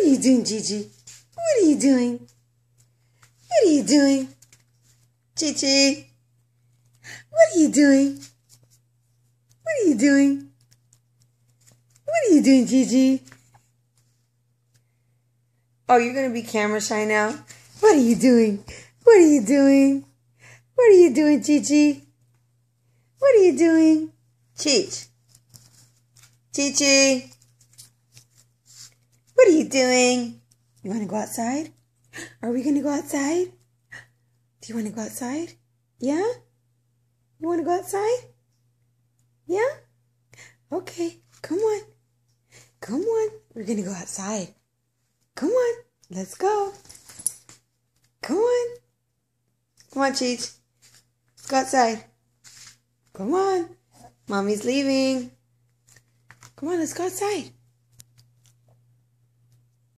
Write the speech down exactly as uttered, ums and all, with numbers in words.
are you doing, Gigi? What are you doing? What are you doing? Gigi? What are you doing? What are you doing? What are you doing, Gigi? Oh, you're going to be camera shy now? What are you doing? What are you doing? What are you doing, Gigi? What are you doing? Cheech. Gigi. What are you doing? You want to go outside? Are we going to go outside? Do you want to go outside? Yeah? You want to go outside? Yeah? Okay. Come on. Come on. We're going to go outside. Come on. Let's go. Come on. Come on, Cheech. Let's go outside. Come on. Mommy's leaving. Come on, let's go outside.